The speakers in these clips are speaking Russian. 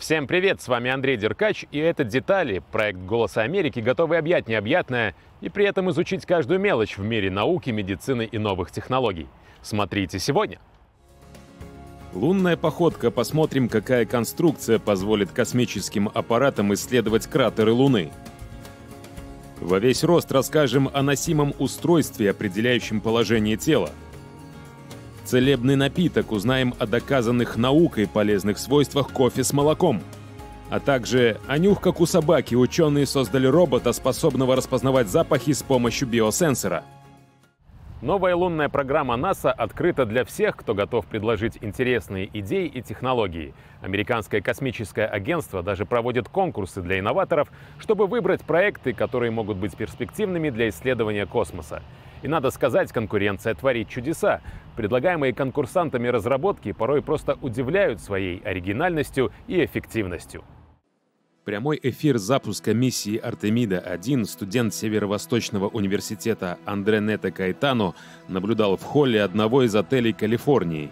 Всем привет, с вами Андрей Деркач, и это «Детали», проект «Голоса Америки», готовый объять необъятное и при этом изучить каждую мелочь в мире науки, медицины и новых технологий. Смотрите сегодня. Лунная походка. Посмотрим, какая конструкция позволит космическим аппаратам исследовать кратеры Луны. Во весь рост расскажем о носимом устройстве, определяющем положение тела. Целебный напиток. Узнаем о доказанных наукой полезных свойствах кофе с молоком. А также о нюх, как у собаки. Ученые создали робота, способного распознавать запахи с помощью биосенсора. Новая лунная программа НАСА открыта для всех, кто готов предложить интересные идеи и технологии. Американское космическое агентство даже проводит конкурсы для инноваторов, чтобы выбрать проекты, которые могут быть перспективными для исследования космоса. И надо сказать, конкуренция творит чудеса. Предлагаемые конкурсантами разработки порой просто удивляют своей оригинальностью и эффективностью. Прямой эфир запуска миссии Артемида-1 студент Северо-Восточного университета Андре Нета Каэтано наблюдал в холле одного из отелей Калифорнии.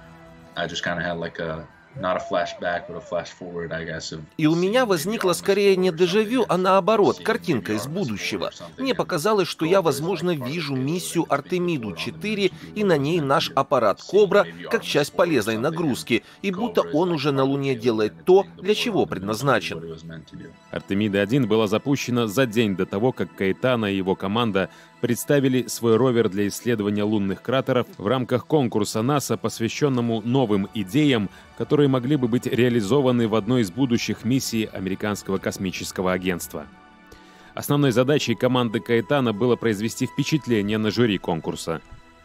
И у меня возникло скорее не дежавю, а наоборот, картинка из будущего. Мне показалось, что я, возможно, вижу миссию Артемиду-4 и на ней наш аппарат Кобра как часть полезной нагрузки, и будто он уже на Луне делает то, для чего предназначен. Артемида-1 была запущена за день до того, как Каэтано и его команда представили свой ровер для исследования лунных кратеров в рамках конкурса НАСА, посвященному новым идеям, которые могли бы быть реализованы в одной из будущих миссий Американского космического агентства. Основной задачей команды Каэтано было произвести впечатление на жюри конкурса.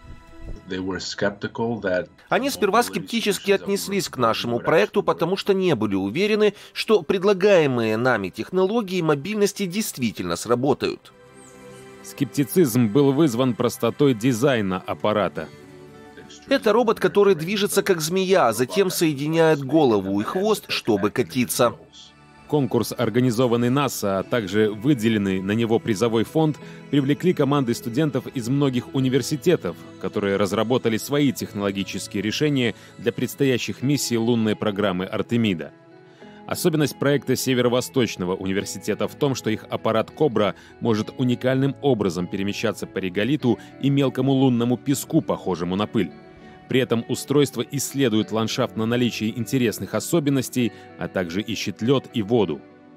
Они сперва скептически отнеслись к нашему проекту, потому что не были уверены, что предлагаемые нами технологии мобильности действительно сработают. Скептицизм был вызван простотой дизайна аппарата. Это робот, который движется как змея, а затем соединяет голову и хвост, чтобы катиться. Конкурс, организованный НАСА, а также выделенный на него призовой фонд, привлекли команды студентов из многих университетов, которые разработали свои технологические решения для предстоящих миссий лунной программы Артемида. Особенность проекта Северо-Восточного университета в том, что их аппарат «Кобра» может уникальным образом перемещаться по реголиту и мелкому лунному песку, похожему на пыль. При этом устройство исследует ландшафт на наличие интересных особенностей, а также ищет лед и воду.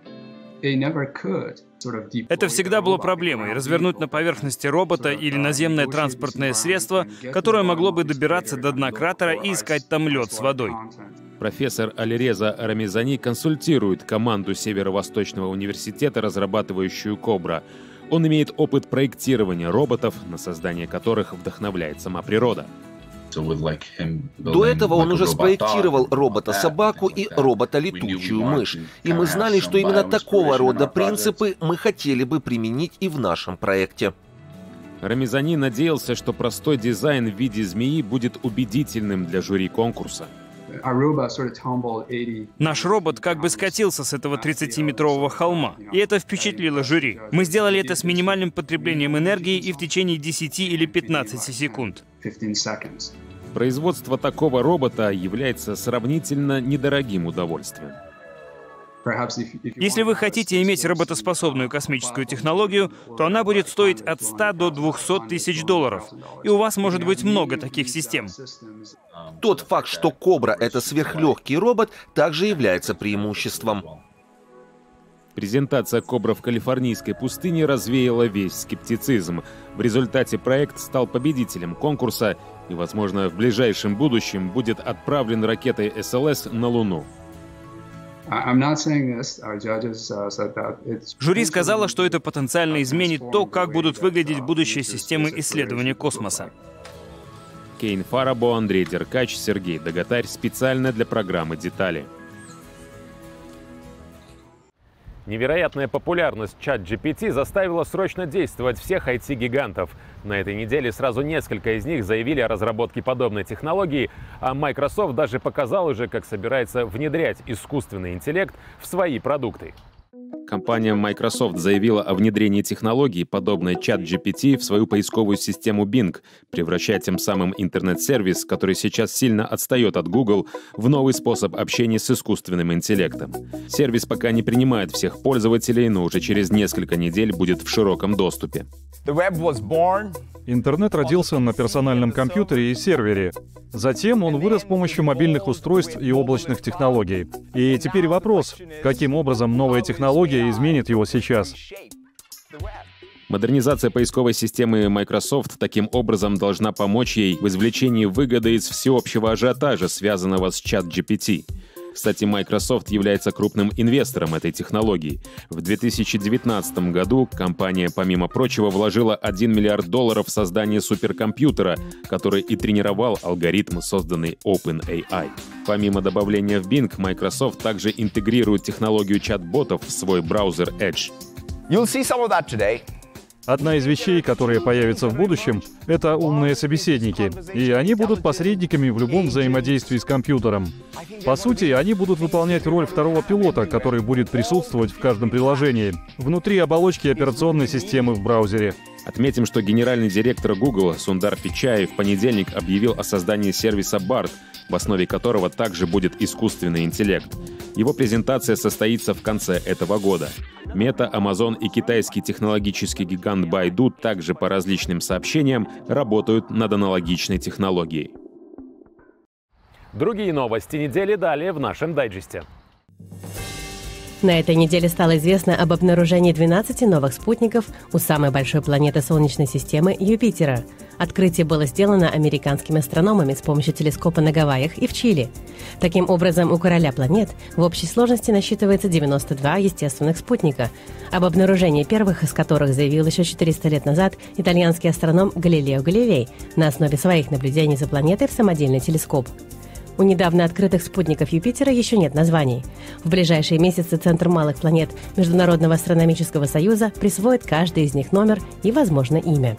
Это всегда было проблемой — развернуть на поверхности робота или наземное транспортное средство, которое могло бы добираться до дна кратера и искать там лед с водой. Профессор Алиреза Рамизани консультирует команду Северо-Восточного университета, разрабатывающую «Кобра». Он имеет опыт проектирования роботов, на создание которых вдохновляет сама природа. До этого он уже спроектировал робота-собаку и робота-летучую мышь. И мы знали, что именно такого рода принципы мы хотели бы применить и в нашем проекте. Рамизани надеялся, что простой дизайн в виде змеи будет убедительным для жюри конкурса. Наш робот как бы скатился с этого 30-метрового холма, и это впечатлило жюри. Мы сделали это с минимальным потреблением энергии и в течение 10 или 15 секунд. Производство такого робота является сравнительно недорогим удовольствием. Если вы хотите иметь работоспособную космическую технологию, то она будет стоить от 100 до 200 тысяч долларов. И у вас может быть много таких систем. Тот факт, что «Кобра» — это сверхлегкий робот, также является преимуществом. Презентация «Кобра» в калифорнийской пустыне развеяла весь скептицизм. В результате проект стал победителем конкурса и, возможно, в ближайшем будущем будет отправлен ракетой СЛС на Луну. Жюри сказало, что это потенциально изменит то, как будут выглядеть будущие системы исследования космоса. Кейн Фарабо, Андрей Деркач, Сергей Дагатарь специально для программы «Детали». Невероятная популярность ChatGPT заставила срочно действовать всех IT-гигантов. На этой неделе сразу несколько из них заявили о разработке подобной технологии, а Microsoft даже показал уже, как собирается внедрять искусственный интеллект в свои продукты. Компания Microsoft заявила о внедрении технологии, подобной ChatGPT, в свою поисковую систему Bing, превращая тем самым интернет-сервис, который сейчас сильно отстает от Google, в новый способ общения с искусственным интеллектом. Сервис пока не принимает всех пользователей, но уже через несколько недель будет в широком доступе. Интернет родился на персональном компьютере и сервере. Затем он вырос с помощью мобильных устройств и облачных технологий. И теперь вопрос, каким образом новая технология изменит его сейчас? Модернизация поисковой системы Microsoft таким образом должна помочь ей в извлечении выгоды из всеобщего ажиотажа, связанного с ChatGPT. Кстати, Microsoft является крупным инвестором этой технологии. В 2019 году компания, помимо прочего, вложила $1 миллиард в создание суперкомпьютера, который и тренировал алгоритм, созданный OpenAI. Помимо добавления в Bing, Microsoft также интегрирует технологию чат-ботов в свой браузер Edge. Одна из вещей, которые появятся в будущем, это умные собеседники. И они будут посредниками в любом взаимодействии с компьютером. По сути, они будут выполнять роль второго пилота, который будет присутствовать в каждом приложении, внутри оболочки операционной системы в браузере. Отметим, что генеральный директор Google Сундар Пичай в понедельник объявил о создании сервиса BART, в основе которого также будет искусственный интеллект. Его презентация состоится в конце этого года. Мета, Amazon и китайский технологический гигант Baidu также по различным сообщениям работают над аналогичной технологией. Другие новости недели далее в нашем дайджесте. На этой неделе стало известно об обнаружении 12 новых спутников у самой большой планеты Солнечной системы Юпитера. Открытие было сделано американскими астрономами с помощью телескопа на Гавайях и в Чили. Таким образом, у короля планет в общей сложности насчитывается 92 естественных спутника, об обнаружении первых из которых заявил еще 400 лет назад итальянский астроном Галилео Галилей на основе своих наблюдений за планетой в самодельный телескоп. У недавно открытых спутников Юпитера еще нет названий. В ближайшие месяцы Центр малых планет Международного астрономического союза присвоит каждый из них номер и, возможно, имя.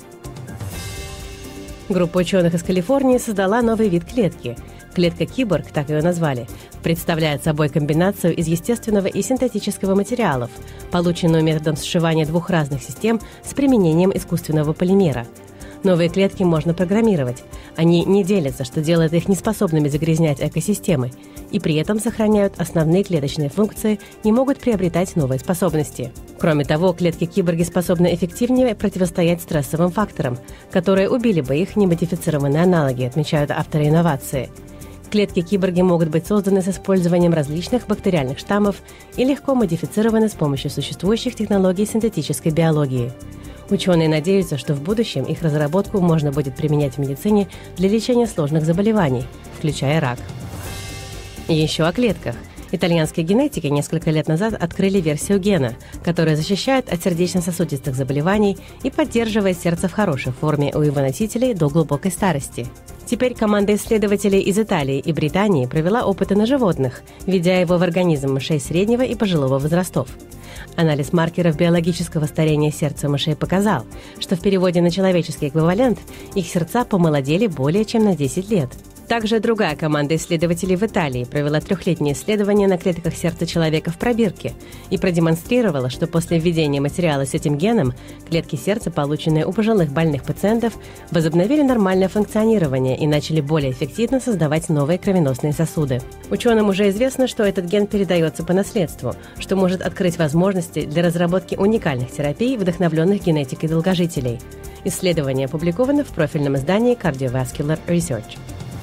Группа ученых из Калифорнии создала новый вид клетки. Клетка Киборг, так ее назвали, представляет собой комбинацию из естественного и синтетического материалов, полученную методом сшивания двух разных систем с применением искусственного полимера. Новые клетки можно программировать. Они не делятся, что делает их неспособными загрязнять экосистемы, и при этом сохраняют основные клеточные функции и могут приобретать новые способности. Кроме того, клетки-киборги способны эффективнее противостоять стрессовым факторам, которые убили бы их немодифицированные аналоги, отмечают авторы инновации. Клетки-киборги могут быть созданы с использованием различных бактериальных штаммов и легко модифицированы с помощью существующих технологий синтетической биологии. Ученые надеются, что в будущем их разработку можно будет применять в медицине для лечения сложных заболеваний, включая рак. И еще о клетках. Итальянские генетики несколько лет назад открыли версию гена, которая защищает от сердечно-сосудистых заболеваний и поддерживает сердце в хорошей форме у его носителей до глубокой старости. Теперь команда исследователей из Италии и Британии провела опыты на животных, введя его в организм мышей среднего и пожилого возрастов. Анализ маркеров биологического старения сердца мышей показал, что в переводе на человеческий эквивалент их сердца помолодели более чем на 10 лет. Также другая команда исследователей в Италии провела 3-летнее исследование на клетках сердца человека в пробирке и продемонстрировала, что после введения материала с этим геном клетки сердца, полученные у пожилых больных пациентов, возобновили нормальное функционирование и начали более эффективно создавать новые кровеносные сосуды. Ученым уже известно, что этот ген передается по наследству, что может открыть возможности для разработки уникальных терапий, вдохновленных генетикой долгожителей. Исследование опубликовано в профильном издании Cardiovascular Research.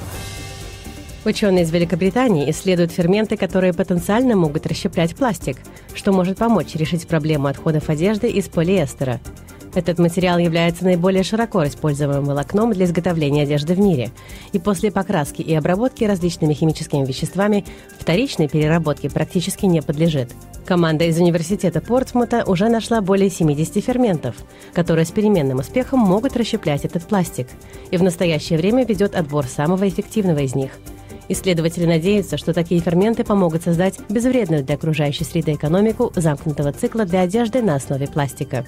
Ученые из Великобритании исследуют ферменты, которые потенциально могут расщеплять пластик, что может помочь решить проблему отходов одежды из полиэстера. Этот материал является наиболее широко используемым волокном для изготовления одежды в мире, и после покраски и обработки различными химическими веществами вторичной переработке практически не подлежит. Команда из университета Портсмута уже нашла более 70 ферментов, которые с переменным успехом могут расщеплять этот пластик, и в настоящее время ведет отбор самого эффективного из них. Исследователи надеются, что такие ферменты помогут создать безвредную для окружающей среды экономику замкнутого цикла для одежды на основе пластика.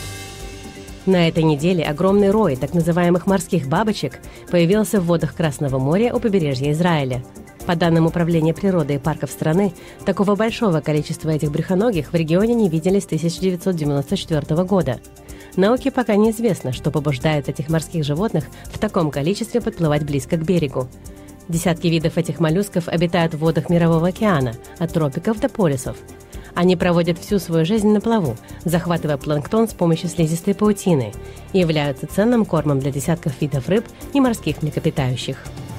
На этой неделе огромный рой так называемых морских бабочек появился в водах Красного моря у побережья Израиля. По данным Управления природы и парков страны, такого большого количества этих брюхоногих в регионе не видели с 1994 года. Науке пока неизвестно, что побуждает этих морских животных в таком количестве подплывать близко к берегу. Десятки видов этих моллюсков обитают в водах Мирового океана, от тропиков до полюсов. Они проводят всю свою жизнь на плаву, захватывая планктон с помощью слизистой паутины, и являются ценным кормом для десятков видов рыб и морских млекопитающих.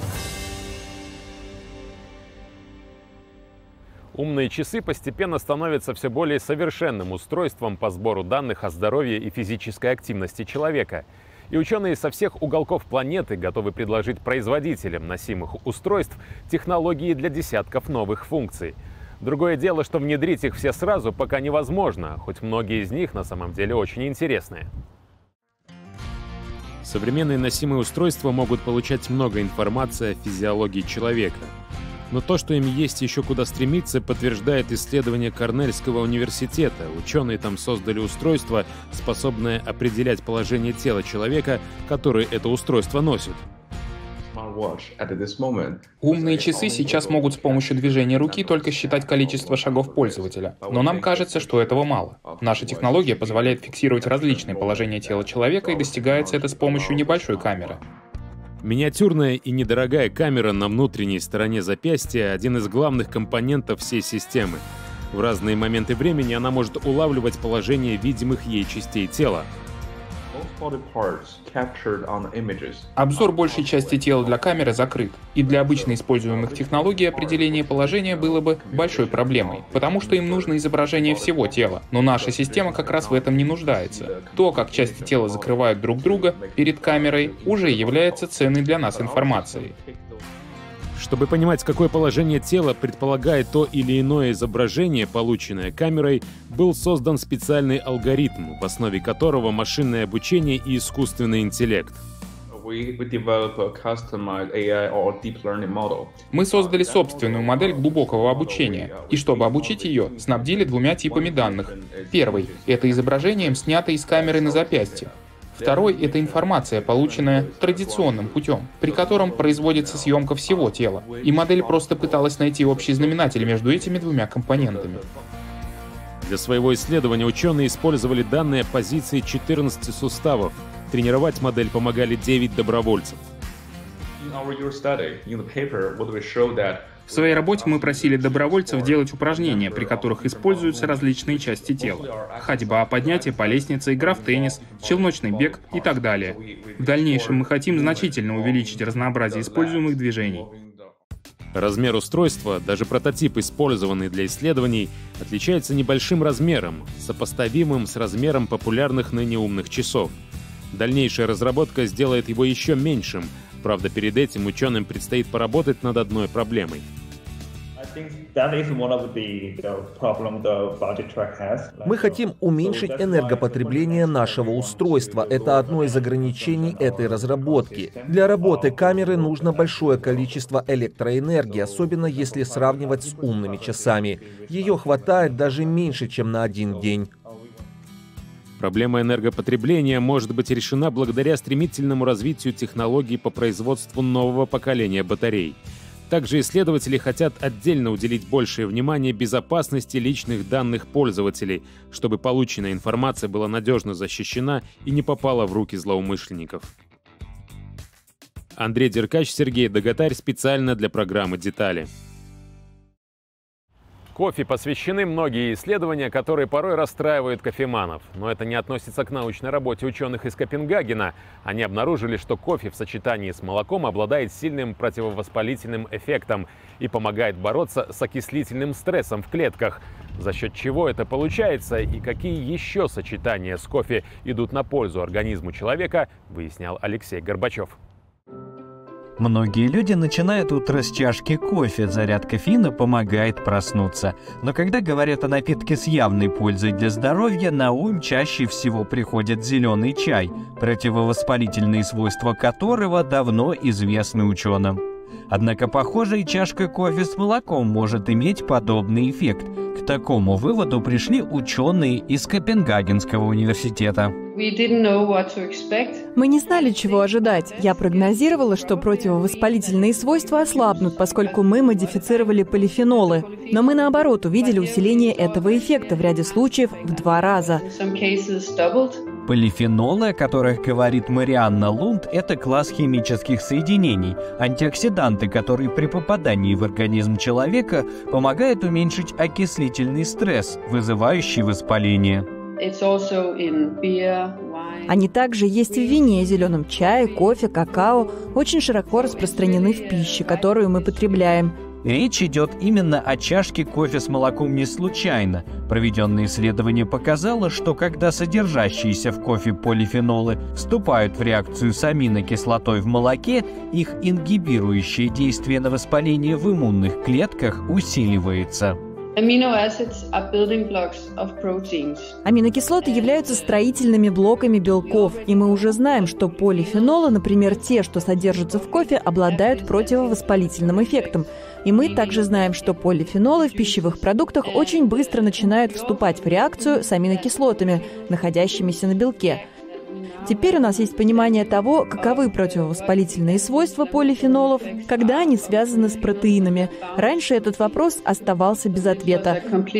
Умные часы постепенно становятся все более совершенным устройством по сбору данных о здоровье и физической активности человека. И ученые со всех уголков планеты готовы предложить производителям носимых устройств технологии для десятков новых функций. Другое дело, что внедрить их все сразу пока невозможно, хоть многие из них на самом деле очень интересные. Современные носимые устройства могут получать много информации о физиологии человека. Но то, что им есть еще куда стремиться, подтверждает исследование Корнельского университета. Ученые там создали устройство, способное определять положение тела человека, который это устройство носит. Умные часы сейчас могут с помощью движения руки только считать количество шагов пользователя. Но нам кажется, что этого мало. Наша технология позволяет фиксировать различные положения тела человека, и достигается это с помощью небольшой камеры. Миниатюрная и недорогая камера на внутренней стороне запястья – один из главных компонентов всей системы. В разные моменты времени она может улавливать положение видимых ей частей тела. Обзор большей части тела для камеры закрыт, и для обычно используемых технологий определение положения было бы большой проблемой, потому что им нужно изображение всего тела, но наша система как раз в этом не нуждается. То, как части тела закрывают друг друга перед камерой, уже является ценной для нас информацией. Чтобы понимать, какое положение тела предполагает то или иное изображение, полученное камерой, был создан специальный алгоритм, в основе которого машинное обучение и искусственный интеллект. Мы создали собственную модель глубокого обучения, и чтобы обучить ее, снабдили двумя типами данных. Первый — это изображением, снятое из камеры на запястье. Второй — это информация, полученная традиционным путем, при котором производится съемка всего тела, и модель просто пыталась найти общий знаменатель между этими двумя компонентами. Для своего исследования ученые использовали данные о позиции 14 суставов. Тренировать модель помогали 9 добровольцев. В своей работе мы просили добровольцев делать упражнения, при которых используются различные части тела. Ходьба, поднятие по лестнице, игра в теннис, челночный бег и так далее. В дальнейшем мы хотим значительно увеличить разнообразие используемых движений. Размер устройства, даже прототип, использованный для исследований, отличается небольшим размером, сопоставимым с размером популярных ныне умных часов. Дальнейшая разработка сделает его еще меньшим. Правда, перед этим ученым предстоит поработать над одной проблемой. Мы хотим уменьшить энергопотребление нашего устройства. Это одно из ограничений этой разработки. Для работы камеры нужно большое количество электроэнергии, особенно если сравнивать с умными часами. Ее хватает даже меньше, чем на один день. Проблема энергопотребления может быть решена благодаря стремительному развитию технологий по производству нового поколения батарей. Также исследователи хотят отдельно уделить большее внимание безопасности личных данных пользователей, чтобы полученная информация была надежно защищена и не попала в руки злоумышленников. Андрей Деркач, Сергей Дагатарь специально для программы «Детали». Кофе посвящены многие исследования, которые порой расстраивают кофеманов. Но это не относится к научной работе ученых из Копенгагена. Они обнаружили, что кофе в сочетании с молоком обладает сильным противовоспалительным эффектом и помогает бороться с окислительным стрессом в клетках. За счет чего это получается и какие еще сочетания с кофе идут на пользу организму человека, выяснял Алексей Горбачев. Многие люди начинают утро с чашки кофе, заряд кофеина помогает проснуться. Но когда говорят о напитке с явной пользой для здоровья, на ум чаще всего приходит зеленый чай, противовоспалительные свойства которого давно известны ученым. Однако, похоже, и чашка кофе с молоком может иметь подобный эффект. К такому выводу пришли ученые из Копенгагенского университета. Мы не знали, чего ожидать. Я прогнозировала, что противовоспалительные свойства ослабнут, поскольку мы модифицировали полифенолы. Но мы, наоборот, увидели усиление этого эффекта в ряде случаев в 2 раза. Полифенолы, о которых говорит Марианна Лунд, это класс химических соединений, антиоксиданты, которые при попадании в организм человека помогают уменьшить окислительный стресс, вызывающий воспаление. Они также есть в вине, зеленом чае, кофе, какао, очень широко распространены в пище, которую мы потребляем. Речь идет именно о чашке кофе с молоком не случайно. Проведенное исследование показало, что когда содержащиеся в кофе полифенолы вступают в реакцию с аминокислотой в молоке, их ингибирующее действие на воспаление в иммунных клетках усиливается. Аминокислоты являются строительными блоками белков, и мы уже знаем, что полифенолы, например, те, что содержатся в кофе, обладают противовоспалительным эффектом. И мы также знаем, что полифенолы в пищевых продуктах очень быстро начинают вступать в реакцию с аминокислотами, находящимися на белке. Теперь у нас есть понимание того, каковы противовоспалительные свойства полифенолов, когда они связаны с протеинами. Раньше этот вопрос оставался без ответа.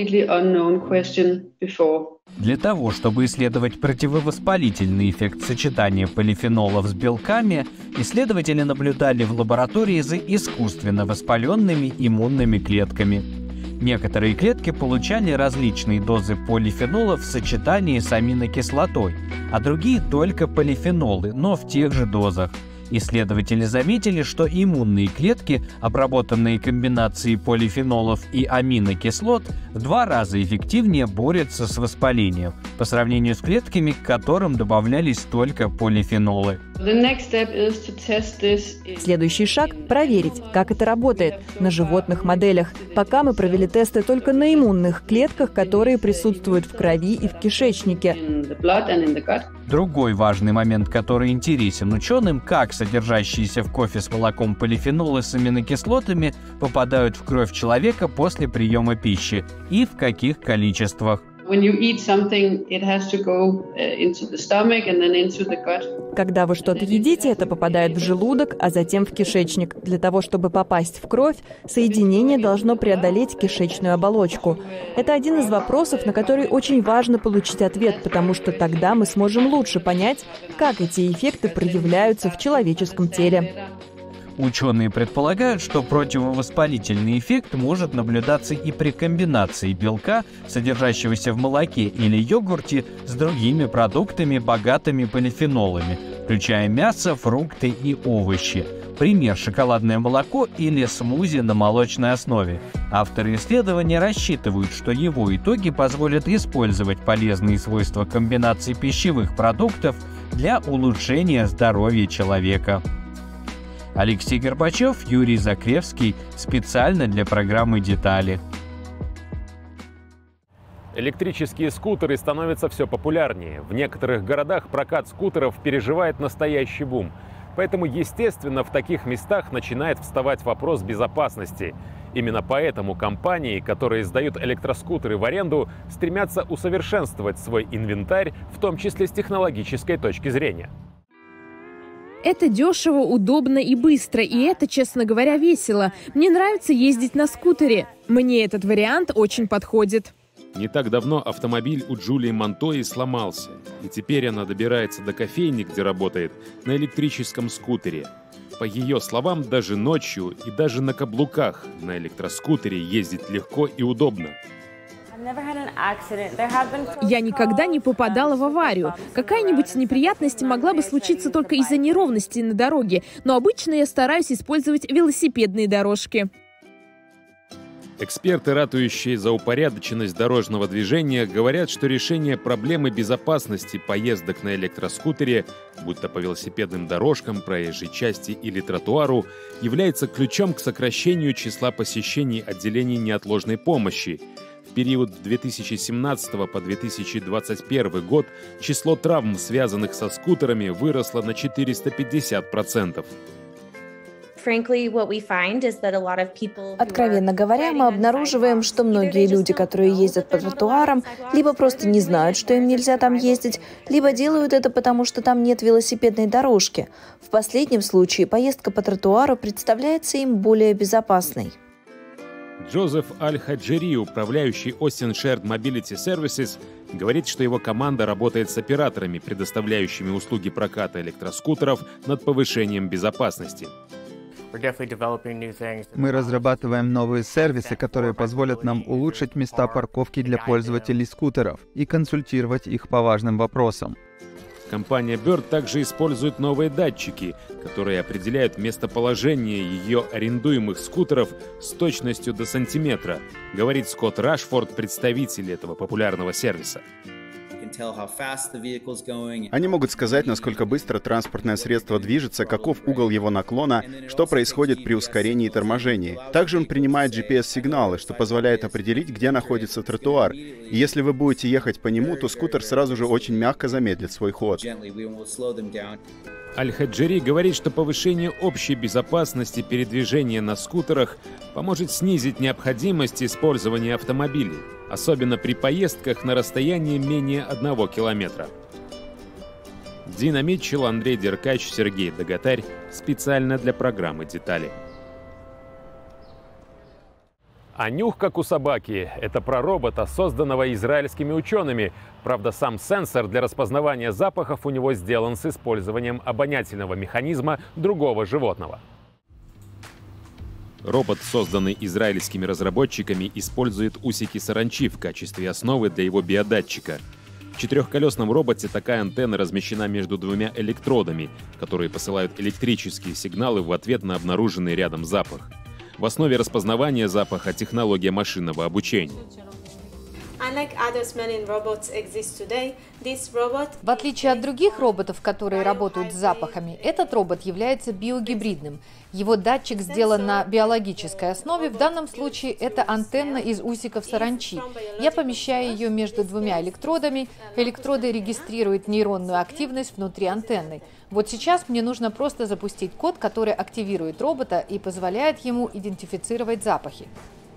Для того, чтобы исследовать противовоспалительный эффект сочетания полифенолов с белками, исследователи наблюдали в лаборатории за искусственно воспаленными иммунными клетками. Некоторые клетки получали различные дозы полифенолов в сочетании с аминокислотой, а другие только полифенолы, но в тех же дозах. Исследователи заметили, что иммунные клетки, обработанные комбинацией полифенолов и аминокислот, в 2 раза эффективнее борются с воспалением, по сравнению с клетками, к которым добавлялись только полифенолы. Следующий шаг – проверить, как это работает на животных моделях. Пока мы провели тесты только на иммунных клетках, которые присутствуют в крови и в кишечнике. Другой важный момент, который интересен ученым, как содержащиеся в кофе с молоком полифенолы с аминокислотами попадают в кровь человека после приема пищи и в каких количествах. Когда вы что-то едите, это попадает в желудок, а затем в кишечник. Для того, чтобы попасть в кровь, соединение должно преодолеть кишечную оболочку. Это один из вопросов, на который очень важно получить ответ, потому что тогда мы сможем лучше понять, как эти эффекты проявляются в человеческом теле. Ученые предполагают, что противовоспалительный эффект может наблюдаться и при комбинации белка, содержащегося в молоке или йогурте, с другими продуктами, богатыми полифенолами, включая мясо, фрукты и овощи. Пример – шоколадное молоко или смузи на молочной основе. Авторы исследования рассчитывают, что его итоги позволят использовать полезные свойства комбинаций пищевых продуктов для улучшения здоровья человека. Алексей Горбачев, Юрий Закревский. Специально для программы «Детали». Электрические скутеры становятся все популярнее. В некоторых городах прокат скутеров переживает настоящий бум. Поэтому, естественно, в таких местах начинает вставать вопрос безопасности. Именно поэтому компании, которые сдают электроскутеры в аренду, стремятся усовершенствовать свой инвентарь, в том числе с технологической точки зрения. Это дешево, удобно и быстро, и это, честно говоря, весело. Мне нравится ездить на скутере. Мне этот вариант очень подходит. Не так давно автомобиль у Джулии Монтои сломался, и теперь она добирается до кофейни, где работает, на электрическом скутере. По ее словам, даже ночью и даже на каблуках на электроскутере ездить легко и удобно. Я никогда не попадала в аварию. Какая-нибудь неприятность могла бы случиться только из-за неровностей на дороге, но обычно я стараюсь использовать велосипедные дорожки. Эксперты, ратующие за упорядоченность дорожного движения, говорят, что решение проблемы безопасности поездок на электроскутере, будь то по велосипедным дорожкам, проезжей части или тротуару, является ключом к сокращению числа посещений отделений неотложной помощи. В период с 2017 по 2021 год число травм, связанных со скутерами, выросло на 450%. Откровенно говоря, мы обнаруживаем, что многие люди, которые ездят по тротуарам, либо просто не знают, что им нельзя там ездить, либо делают это потому, что там нет велосипедной дорожки. В последнем случае поездка по тротуару представляется им более безопасной. Джозеф Аль-Хаджери, управляющий Austin Shared Mobility Services, говорит, что его команда работает с операторами, предоставляющими услуги проката электроскутеров, над повышением безопасности. Мы разрабатываем новые сервисы, которые позволят нам улучшить места парковки для пользователей скутеров и консультировать их по важным вопросам. Компания Bird также использует новые датчики, которые определяют местоположение ее арендуемых скутеров с точностью до сантиметра, говорит Скотт Рашфорд, представитель этого популярного сервиса. Они могут сказать, насколько быстро транспортное средство движется, каков угол его наклона, что происходит при ускорении и торможении. Также он принимает GPS-сигналы, что позволяет определить, где находится тротуар. И если вы будете ехать по нему, то скутер сразу же очень мягко замедлит свой ход. Аль-Хаджери говорит, что повышение общей безопасности передвижения на скутерах поможет снизить необходимость использования автомобилей, особенно при поездках на расстояние менее 1 километра. Дина Митчелл, Андрей Деркач, Сергей Дагатарь. Специально для программы «Детали». А нюх, как у собаки, это про робота, созданного израильскими учеными. Правда, сам сенсор для распознавания запахов у него сделан с использованием обонятельного механизма другого животного. Робот, созданный израильскими разработчиками, использует усики саранчи в качестве основы для его биодатчика. В четырехколесном роботе такая антенна размещена между 2 электродами, которые посылают электрические сигналы в ответ на обнаруженный рядом запах. В основе распознавания запаха технология машинного обучения. В отличие от других роботов, которые работают с запахами, этот робот является биогибридным. Его датчик сделан на биологической основе, в данном случае это антенна из усиков саранчи. Я помещаю ее между 2 электродами, электроды регистрируют нейронную активность внутри антенны. Вот сейчас мне нужно просто запустить код, который активирует робота и позволяет ему идентифицировать запахи.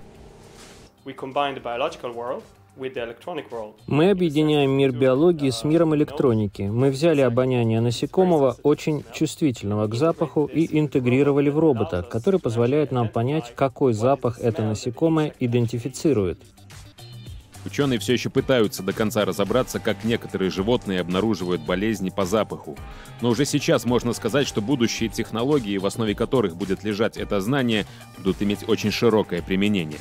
Мы объединяем мир биологии с миром электроники. Мы взяли обоняние насекомого, очень чувствительного к запаху, и интегрировали в робота, который позволяет нам понять, какой запах это насекомое идентифицирует. Ученые все еще пытаются до конца разобраться, как некоторые животные обнаруживают болезни по запаху. Но уже сейчас можно сказать, что будущие технологии, в основе которых будет лежать это знание, будут иметь очень широкое применение.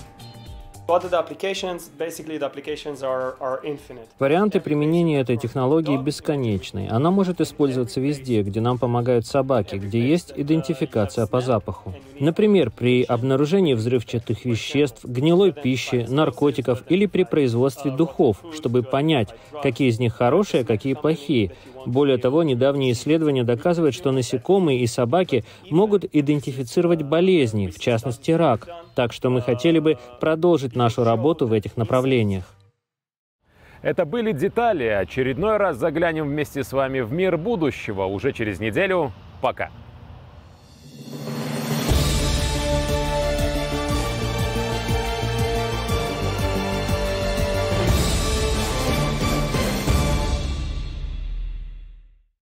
Варианты применения этой технологии бесконечны. Она может использоваться везде, где нам помогают собаки, где есть идентификация по запаху. Например, при обнаружении взрывчатых веществ, гнилой пищи, наркотиков или при производстве духов, чтобы понять, какие из них хорошие, а какие плохие. Более того, недавние исследования доказывают, что насекомые и собаки могут идентифицировать болезни, в частности рак. Так что мы хотели бы продолжить нашу работу в этих направлениях. Это были «Детали». Очередной раз заглянем вместе с вами в мир будущего уже через неделю. Пока.